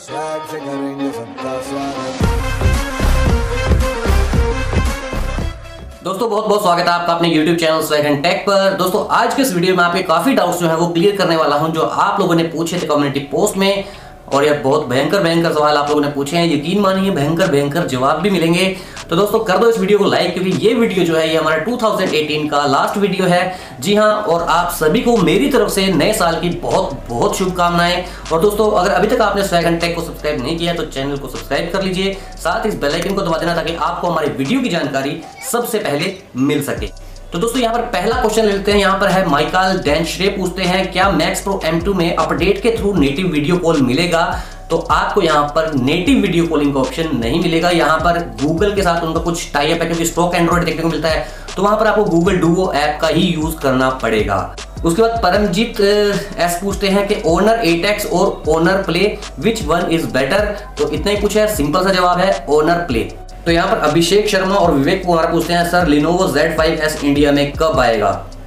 Swag से करेंगे सबका स्वागत। दोस्तों बहुत बहुत स्वागत है आपका अपने YouTube channel swag and tech पर। दोस्तों आज के इस वीडियो में आपके काफी डाउट्स जो है वो क्लियर करने वाला हूं, जो आप लोगों ने पूछे थे कम्युनिटी पोस्ट में। और ये बहुत भयंकर सवाल आप लोगों ने पूछे हैं, यकीन मानिए भयंकर जवाब भी मिलेंगे। तो दोस्तों कर दो इस वीडियो को लाइक, क्योंकि ये वीडियो जो है ये हमारा 2018 का लास्ट वीडियो है। जी हाँ, और आप सभी को मेरी तरफ से नए साल की बहुत शुभकामनाएं। और दोस्तों अगर अभी तक आपने स्वैग एंड टेक को सब्सक्राइब नहीं किया तो चैनल को सब्सक्राइब कर लीजिए, साथ इस बेल आइकन को दबा देना ताकि आपको हमारे वीडियो की जानकारी सबसे पहले मिल सके। तो दोस्तों यहाँ पर पहला क्वेश्चन लेते हैं। यहाँ पर है माइकल डेंश्रे पूछते हैं, क्या मैक्स प्रो M2 में अपडेट के थ्रू नेटिव वीडियो कॉल मिलेगा? तो आपको यहाँ पर नेटिव वीडियो कॉलिंग का ऑप्शन नहीं मिलेगा। यहाँ पर गूगल के साथ उनका कुछ टाई अप है, क्योंकि स्टॉक एंड्रॉइड देखने को मिलता है, तो वहां पर आपको गूगल डुओ ऐप का ही यूज करना पड़ेगा। उसके बाद परमजीत एस पूछते हैं कि ओनर 8X और Honor Play which one is better? तो इतना ही कुछ है, सिंपल सा जवाब है ओनर प्ले। तो यहाँ पर अभिषेक शर्मा और विवेक कुमार पूछते हैं, सर Lenovo Z5S इंडिया में कब आएगा?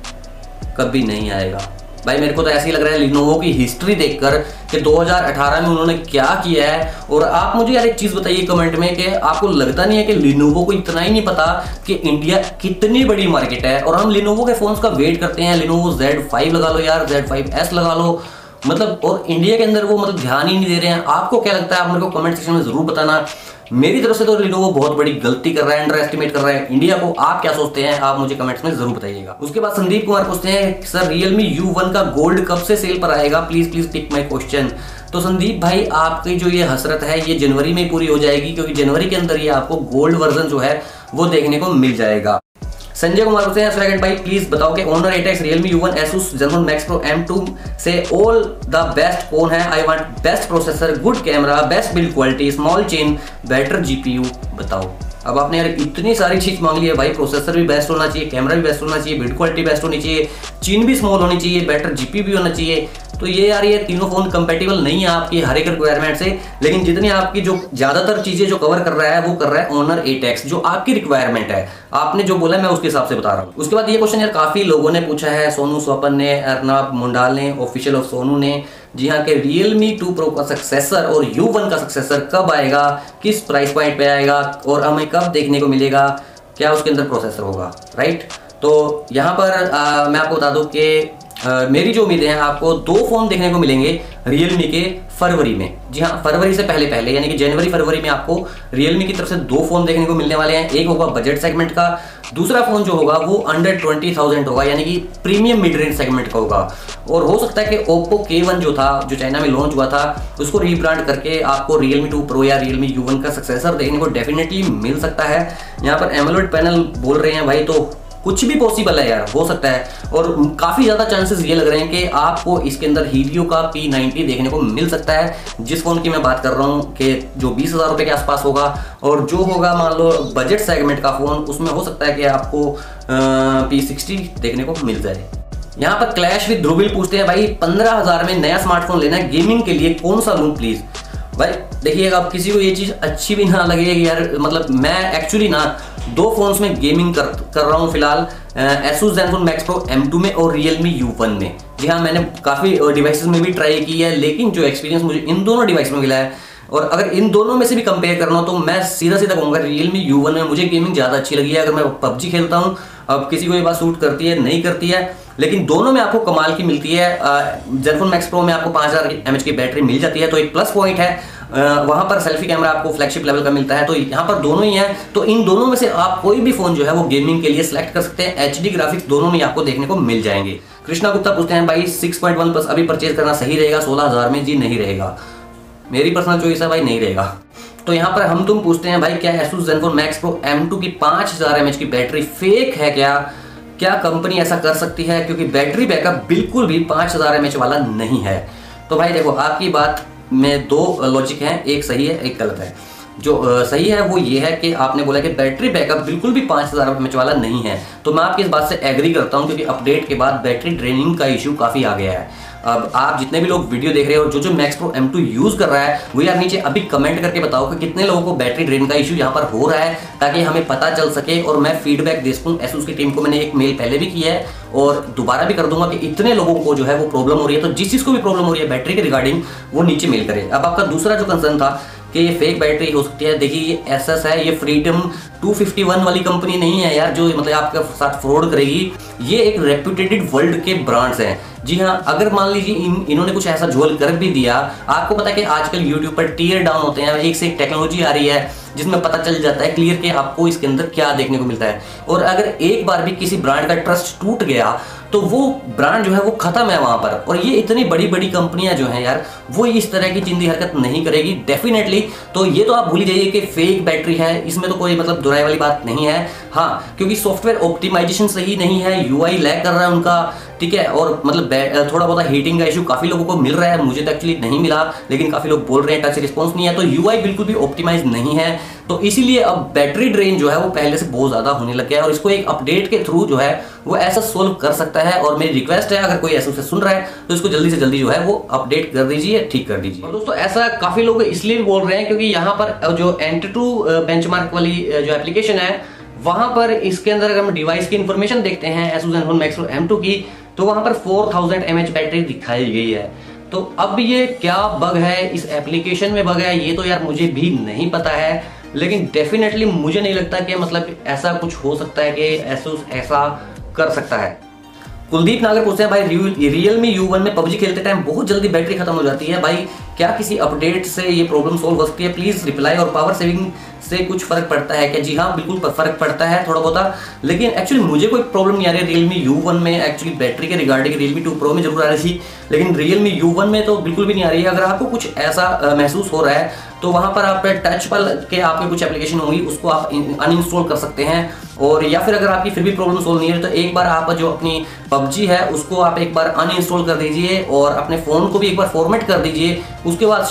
कभी नहीं आएगा भाई। मेरे को तो ऐसे ही लग रहा है Lenovo की हिस्ट्री देखकर कि 2018 में उन्होंने क्या किया है। और आप मुझे यार एक चीज बताइए कमेंट में कि आपको लगता नहीं है कि Lenovo को इतना ही नहीं पता कि इंडिया कितनी बड़ी मार्केट है। और हम Lenovo के फोन्स का वेट करते हैं, Lenovo Z5 लगा लो यार, Z5S लगा लो, मतलब और इंडिया के अंदर वो मतलब ध्यान ही नहीं दे रहे हैं। आपको क्या लगता है? आप मेरे को कमेंट सेक्शन में जरूर बताना। मेरी तरफ से तो Lenovo बहुत बड़ी गलती कर रहा है, अंडर एस्टिमेट कर रहा है इंडिया को। आप क्या सोचते हैं? आप मुझे कमेंट्स में जरूर बताइएगा। उसके बाद संदीप कुमार पूछते हैं, सर Realme U1 का गोल्ड कब से सेल पर आएगा? Please tick my question. तो संदीप भाई आपकी जो ये हसरत है ये जनवरी में पूरी हो जाएगी, क्योंकि जनवरी के अंदर ये आपको गोल्ड वर्जन जो है वो देखने को मिल जाएगा। संजय कुमार पूछते हैं, स्वैग भाई प्लीज बताओ कि Honor 8X, Realme U1, Asus Zenfone Max Pro M2 से ऑल द बेस्ट कौन है? I want best processor, good camera, best build quality, small chain, better GPU बताओ। अब आपने यार इतनी सारी चीज मांग ली है भाई, प्रोसेसर भी बेस्ट होना चाहिए, कैमरा भी बेस्ट होना चाहिए, बिल्ड क्वालिटी बेस्ट होनी चाहिए, चेन भी स्मॉल होनी चाहिए, बेटर GPU भी होना चाहिए। तो ये यार ये तीनों फोन कंपेटिबल नहीं है आपकी हर एक रिक्वायरमेंट से, लेकिन जितनी आपकी जो ज्यादातर चीजें जो कवर कर रहा है वो कर रहा है ओनर 8X, जो आपकी रिक्वायरमेंट है। आपने जो बोला मैं उसके हिसाब से बता रहा हूँ। उसके बाद ये क्वेश्चन यार काफी लोगों ने पूछा है, सोनू स्वपन ने, अर्नब मुंडाल ने, ऑफिशियल ऑफ सोनू ने, जी हाँ, कि Realme 2 Pro का सक्सेसर और U1 का सक्सेसर कब आएगा, किस प्राइस पॉइंट पे आएगा और हमें कब देखने को मिलेगा, क्या उसके अंदर प्रोसेसर होगा, राइट? तो यहाँ पर मैं आपको बता दूं कि मेरी जो उम्मीदें हैं, आपको दो फोन देखने को मिलेंगे Realme के फरवरी में। जी हाँ, फरवरी से पहले यानी कि जनवरी फरवरी में आपको Realme की तरफ से दो फोन देखने को मिलने वाले हैं। एक होगा बजट सेगमेंट का, दूसरा फोन जो होगा वो अंडर 20,000 होगा, यानी कि प्रीमियम मिड रेंज सेगमेंट का होगा। और हो सकता है कि Oppo K1 जो था, जो चाइना में लॉन्च हुआ था, उसको रीब्रांड करके आपको Realme 2 Pro या Realme U1 का सक्सेसर देखने को डेफिनेटली मिल सकता है। यहाँ पर एमोलेड पैनल बोल रहे हैं भाई, तो कुछ भी पॉसिबल है यार, हो सकता है। और काफी ज्यादा चांसेस ये लग रहे हैं कि आपको इसके अंदर हीलियो का P90 देखने को मिल सकता है, जिस फोन की मैं बात कर रहा हूँ कि जो 20,000 रुपए के आसपास होगा। और जो होगा मान लो बजट सेगमेंट का फोन, उसमें हो सकता है कि आपको P60 देखने को मिल जाए। यहाँ पर क्लैश विद ध्रुविल पूछते हैं, भाई 15,000 में नया स्मार्टफोन लेना है, गेमिंग के लिए कौन सा लूं प्लीज? भाई देखिएगा, अब किसी को ये चीज अच्छी भी ना लगेगी यार, मतलब मैं एक्चुअली ना दो फोन्स में गेमिंग कर रहा हूँ फिलहाल, Asus Zenfone Max Pro M2 में और Realme U1 में। जी हाँ, मैंने काफ़ी डिवाइसेस में भी ट्राई की है, लेकिन जो एक्सपीरियंस मुझे इन दोनों डिवाइस में मिला है, और अगर इन दोनों में से भी कंपेयर करना हो तो मैं सीधा कहूँगा Realme U1 में मुझे गेमिंग ज़्यादा अच्छी लगी है। अगर मैं PUBG खेलता हूँ, अब किसी को ये बात सूट करती है नहीं करती है, लेकिन दोनों में आपको कमाल की मिलती है। Zenfone Max Pro में आपको 5000 mAh की बैटरी मिल जाती है, तो एक प्लस पॉइंट है। वहां पर सेल्फी कैमरा आपको फ्लैगशिप लेवल का मिलता है, तो यहाँ पर दोनों ही है। तो इन दोनों में से आप कोई भी फोन जो है वो गेमिंग के लिए सिलेक्ट कर सकते हैं। HD ग्राफिक्स दोनों में आपको देखने को मिल जाएंगे। कृष्णा गुप्ता पूछते हैं, भाई 6.1 प्लस अभी परचेज करना सही रहेगा 16,000 में? जी नहीं रहेगा, मेरी पर्सनल चॉइस है भाई, नहीं रहेगा। तो यहाँ पर हम तुम पूछते हैं, भाई क्या Asus Zenfone Max Pro M2 की 5000 mAh की बैटरी फेक है क्या कंपनी ऐसा कर सकती है? क्योंकि बैटरी बैकअप बिल्कुल भी 5000 mAh वाला नहीं है। तो भाई देखो, आपकी बात में दो लॉजिक हैं, एक सही है एक गलत है। जो सही है वो ये है कि आपने बोला कि बैटरी बैकअप बिल्कुल भी 5000 mAh वाला नहीं है, तो मैं आपकी इस बात से एग्री करता हूं, क्योंकि अपडेट के बाद बैटरी ड्रेनिंग का इशू काफ़ी आ गया है। अब आप जितने भी लोग वीडियो देख रहे हो और जो मैक्स प्रो M2 यूज कर रहा है वो यार नीचे अभी कमेंट करके बताओ कि कितने लोगों को बैटरी ड्रेन का इशू यहाँ पर हो रहा है, ताकि हमें पता चल सके और मैं फीडबैक दे सकूँ। एसूस की टीम को मैंने एक मेल पहले भी किया है और दोबारा भी कर दूंगा कि इतने लोगों को जो है वो प्रॉब्लम हो रही है, तो जिस चीज को भी प्रॉब्लम हो रही है बैटरी के रिगार्डिंग वो नीचे मेल करे। अब आपका दूसरा जो कंसर्न था कि ये फेक बैटरी हो सकती है, देखिए ये एसएस है, ये फ्रीडम 251 वाली कंपनी नहीं है यार जो मतलब आपके साथ फ्रॉड करेगी। ये एक रेप्यूटेड वर्ल्ड के ब्रांड्स हैं। जी हाँ, अगर मान लीजिए इन्होंने कुछ ऐसा झोल कर भी दिया, आपको पता है कि आजकल यूट्यूब पर टीयर डाउन होते हैं, एक से एक टेक्नोलॉजी आ रही है जिसमें पता चल जाता है क्लियर कि आपको इसके अंदर क्या देखने को मिलता है। और अगर एक बार भी किसी ब्रांड का ट्रस्ट टूट गया तो वो ब्रांड जो है वो खत्म है वहां पर। और ये इतनी बड़ी बड़ी कंपनियां जो हैं यार वो इस तरह की चिंदी हरकत नहीं करेगी डेफिनेटली। तो ये तो आप भूल ही जाइए कि फेक बैटरी है, इसमें तो कोई मतलब दुराई वाली बात नहीं है। हाँ, क्योंकि सॉफ्टवेयर ऑप्टिमाइजेशन सही नहीं है, यूआई लैग कर रहा है उनका, ठीक है। और मतलब थोड़ा बहुत हीटिंग का इशू काफी लोगों को मिल रहा है, मुझे तो एक्चुअली नहीं मिला लेकिन काफी लोग बोल रहे हैं टच रिस्पॉन्स नहीं है, तो यूआई बिल्कुल भी ऑप्टिमाइज नहीं है। तो इसीलिए अब बैटरी ड्रेन जो है वो पहले से बहुत ज्यादा होने लग गया है और इसको एक अपडेट के थ्रू जो है वो ऐसा सोल्व कर सकता है। और मेरी रिक्वेस्ट है अगर कोई ऐसे सुन रहा है तो इसको जल्दी से जल्दी जो है वो अपडेट कर दीजिए, ठीक कर दीजिए। और दोस्तों ऐसा काफी लोग इसलिए भी बोल रहे हैं क्योंकि यहाँ पर जो Antutu बेंचमार्क वाली जो एप्लीकेशन है वहां पर इसके अंदर अगर हम डिवाइस की इंफॉर्मेशन देखते हैं Asus ZenFone Max Pro M2 की, तो वहां पर 4000 mAh बैटरी दिखाई गई है। तो अब ये क्या बग है, इस एप्लीकेशन में बग है, ये तो यार मुझे भी नहीं पता है, लेकिन डेफिनेटली मुझे नहीं लगता कि मतलब ऐसा कुछ हो सकता है कि Asus ऐसा कर सकता है। कुलदीप नागर पूछते हैं भाई Realme U1 में PUBG खेलते टाइम बहुत जल्दी बैटरी खत्म हो जाती है भाई, क्या किसी अपडेट से ये प्रॉब्लम सॉल्व हो सकती है? Please reply. और पावर सेविंग से कुछ फर्क पड़ता है क्या? जी हाँ, बिल्कुल फर्क पड़ता है थोड़ा बहुत, लेकिन एक्चुअली मुझे कोई प्रॉब्लम नहीं आ रही Realme U1 में। एक्चुअली बैटरी के रिगार्डिंग Realme 2 Pro में जरूर आ रही थी, लेकिन Realme U1 में तो बिल्कुल भी नहीं आ रही है। अगर आपको कुछ ऐसा महसूस हो रहा है तो वहां पर आप टच पर के आपके कुछ एप्लीकेशन होंगी उसको आप अनइंस्टॉल कर सकते हैं। और या फिर अगर आपकी फिर भी प्रॉब्लम सोल्व नहीं है तो एक बार आप जो अपनी PUBG है उसको आप एक बार अनइंस्टॉल कर दीजिए और अपने फोन को भी एक बार फॉर्मेट कर दीजिए, उसके बाद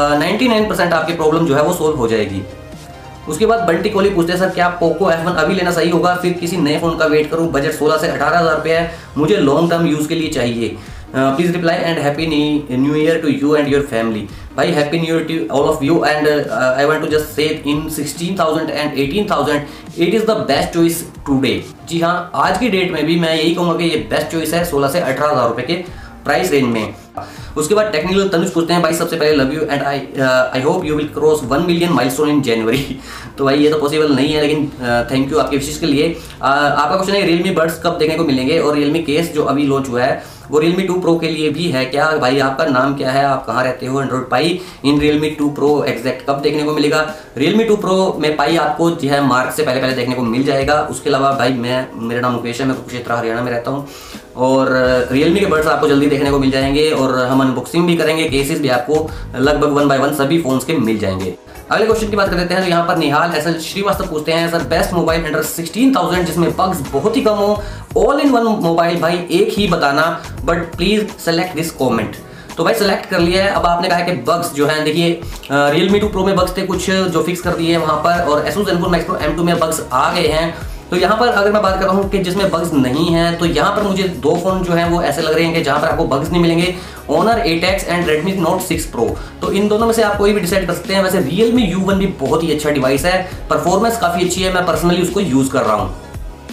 99% आपकी प्रॉब्लम जो है वो सोल्व हो जाएगी। उसके बाद बंटी कोहली पूछते हैं सर क्या पोको F1 अभी लेना सही होगा फिर किसी नए फोन का वेट करूं? बजट 16 से 18,000 रुपये है, मुझे लॉन्ग टर्म यूज के लिए चाहिए। Please reply and happy new year to you and your family. भाई happy new year to all of you and I want to just say in 16,000 and 18,000 it is the best choice today. जी हाँ, आज की date में भी मैं यही कहूँगा कि ये बेस्ट चॉइस है 16 से 18,000 रुपये के प्राइस रेंज में। उसके बाद टेक्निकल तनुज पूछते हैं भाई सबसे पहले love you and I hope you will cross 1 million milestone in January. तो भाई ये तो पॉसिबल नहीं है, लेकिन थैंक यू आपके विशेष के लिए। आपका क्वेश्चन है Realme बड्स कब देखने को मिलेंगे? और Realme केस जो अभी लॉन्च हुआ है वो Realme 2 Pro के लिए भी है क्या? भाई आपका नाम क्या है, आप कहाँ रहते हो? Android Pie in Realme 2 Pro exact कब देखने को मिलेगा? Realme 2 Pro में पाई आपको जो है मार्च से पहले देखने को मिल जाएगा। उसके अलावा भाई मेरा नाम मुकेश है, मैं कुरुक्षेत्र हरियाणा में रहता हूँ और Realme के बड्स आपको जल्दी देखने को मिल जाएंगे और हम अनबॉक्सिंग भी करेंगे, केसेस भी आपको लगभग 1 बाय 1 सभी फोन्स के मिल जाएंगे। अगले क्वेश्चन की बात कर लेते हैं। तो यहाँ पर निहाल एसएल श्रीवास्तव पूछते हैं सर बेस्ट मोबाइल अंडर 16,000 जिसमें बग्स बहुत ही कम हो, ऑल इन वन मोबाइल भाई एक ही बताना, but please select this comment. तो भाई सेलेक्ट कर लिया है। अब आपने कहा है कि बग्स जो हैं, देखिए Realme 2 Pro में बग्स थे कुछ जो फिक्स कर दिए हैं वहां पर, और Asus ZenFone Max Pro M2 में बग्स आ गए हैं। तो यहाँ पर अगर मैं बात कर रहा हूँ कि जिसमें बग्स नहीं है, तो यहाँ पर मुझे 2 फोन जो हैं वो ऐसे लग रहे हैं कि जहाँ पर आपको बग्स नहीं मिलेंगे, Honor 8X and Redmi Note 6 Pro। तो इन दोनों में से आप कोई भी डिसाइड कर सकते हैं। वैसे Realme U1 भी बहुत ही अच्छा डिवाइस है, परफॉर्मेंस काफी अच्छी है, मैं पर्सनली उसको यूज कर रहा हूँ।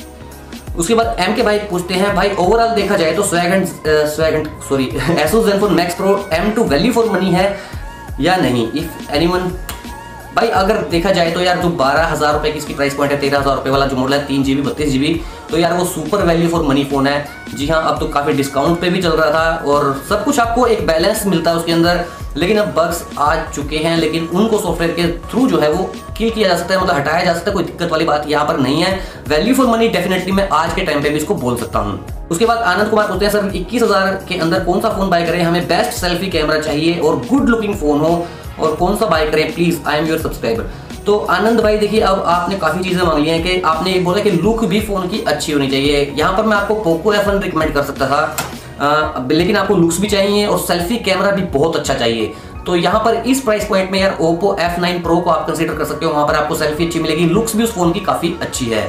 उसके बाद एम के भाई पूछते हैं भाई ओवरऑल देखा जाए तो Asus ZenFone Max Pro M2 value for money है या नहीं? इफ एनीवन भाई अगर देखा जाए तो यार जो 12,000 रुपए की इसकी प्राइस पॉइंट है, 13,000 रुपए वाला जो मॉडल है 3 GB 32 GB, तो यार वो super value for money phone है। जी हाँ, अब तो काफी डिस्काउंट पे भी चल रहा था और सब कुछ आपको एक बैलेंस मिलता है उसके अंदर, लेकिन अब बग्स आ चुके हैं, लेकिन उनको सॉफ्टवेयर के थ्रू जो है वो किया जा सकता है, मतलब हटाया जा सकता है, कोई दिक्कत वाली बात यहाँ पर नहीं है। वैल्यू फॉर मनी डेफिनेटली मैं आज के टाइम पे भी इसको बोल सकता हूँ। उसके बाद आनंद कुमार पूछते हैं सर 21,000 के अंदर कौन सा फोन बाय करें? हमें बेस्ट सेल्फी कैमरा चाहिए और गुड लुकिंग फोन हो, और कौन सा बाय करें please, I am your subscriber. तो आनंद भाई देखिए, अब आपने काफी चीजें मांगी हैं कि आपने ये बोला कि लुक भी फोन की अच्छी होनी चाहिए। यहाँ पर मैं आपको पोको F1 रिकमेंड कर सकता था, लेकिन आपको लुक्स भी चाहिए और सेल्फी कैमरा भी बहुत अच्छा चाहिए। तो यहाँ पर इस प्राइस पॉइंट में यार Oppo F9 Pro को आप कंसीडर कर सकते हो, वहां पर आपको सेल्फी अच्छी मिलेगी, लुक्स भी उस फोन की काफी अच्छी है।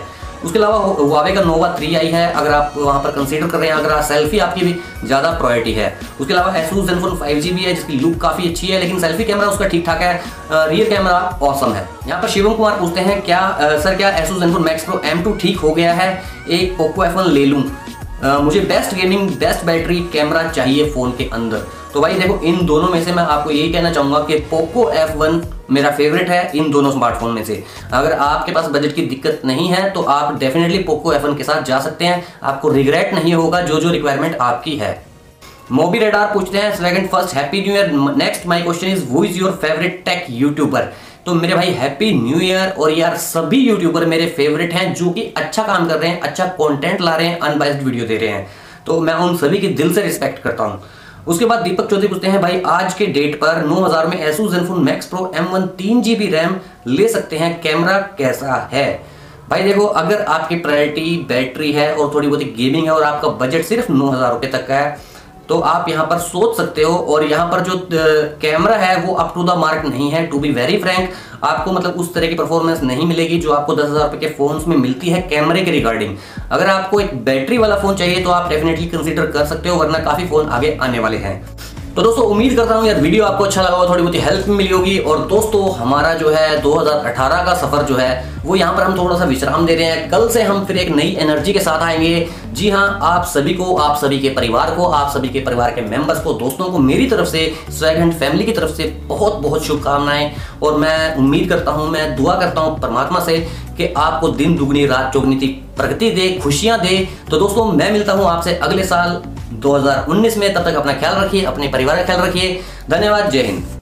उसके अलावा Huawei का Nova 3 आई है, अगर आप वहाँ पर कंसीडर कर रहे हैं, अगर सेल्फी आपकी भी ज़्यादा प्रायोरिटी है। उसके अलावा Asus Zenfone 5G भी है, जिसकी लुक काफ़ी अच्छी है, लेकिन सेल्फी कैमरा उसका ठीक ठाक है, रियर कैमरा ऑसम है। यहाँ पर शिवम कुमार पूछते हैं सर क्या Asus Zenfone Max Pro M2 ठीक हो गया है, एक Poco F1 ले लूँ, मुझे best gaming best battery camera चाहिए फ़ोन के अंदर। तो भाई देखो, इन दोनों में से मैं आपको यही कहना चाहूँगा कि Poco F1 मेरा फेवरेट है इन दोनों स्मार्टफोन में से। अगर आपके पास बजट की दिक्कत नहीं है तो आप डेफिनेटली Poco F1 के साथ जा सकते हैं, आपको रिग्रेट नहीं होगा जो रिक्वायरमेंट आपकी है। मोबी रेडार पूछते हैं second first happy new year. Next my question is who is your favourite tech YouTuber. तो मेरे भाई हैप्पी न्यू ईयर। और यार सभी यूट्यूबर मेरे फेवरेट हैं जो कि अच्छा काम कर रहे हैं, अच्छा कंटेंट ला रहे हैं, अनबाइस्ड वीडियो दे रहे हैं, तो मैं उन सभी की दिल से रिस्पेक्ट करता हूं। उसके बाद दीपक चौधरी पूछते हैं भाई आज के डेट पर 9000 में Asus Zenfone Max Pro M1 3GB RAM ले सकते हैं, कैमरा कैसा है। भाई देखो, अगर आपकी प्रायोरिटी बैटरी है और थोड़ी बहुत गेमिंग है और आपका बजट सिर्फ 9000 रुपये तक का है तो आप यहाँ पर सोच सकते हो। और यहाँ पर जो कैमरा है वो अप टू द मार्क नहीं है, टू बी वेरी फ्रैंक। आपको मतलब उस तरह की परफॉर्मेंस नहीं मिलेगी जो आपको 10,000 रुपये के फोन्स में मिलती है कैमरे के रिगार्डिंग। अगर आपको एक बैटरी वाला फोन चाहिए तो आप डेफिनेटली कंसीडर कर सकते हो, वरना काफी फोन आगे आने वाले हैं। तो दोस्तों उम्मीद करता हूँ यार वीडियो आपको अच्छा लगा होगा, थोड़ी बहुत हेल्प मिली होगी। और दोस्तों हमारा जो है 2018 का सफर जो है वो यहाँ पर हम थोड़ा सा विश्राम दे रहे हैं। कल से हम फिर एक नई एनर्जी के साथ आएंगे। जी हाँ, आप सभी को, आप सभी के परिवार को, आप सभी के परिवार के मेंबर्स को, दोस्तों को मेरी तरफ से, स्वैग फैमिली की तरफ से बहुत बहुत शुभकामनाएं। और मैं उम्मीद करता हूँ, मैं दुआ करता हूँ परमात्मा से कि आपको दिन दुगनी रात चौगुनी प्रगति दे, खुशियां दे। तो दोस्तों मैं मिलता हूँ आपसे अगले साल 2019 में। तब तक अपना ख्याल रखिए, अपने परिवार का ख्याल रखिए। धन्यवाद, जय हिंद।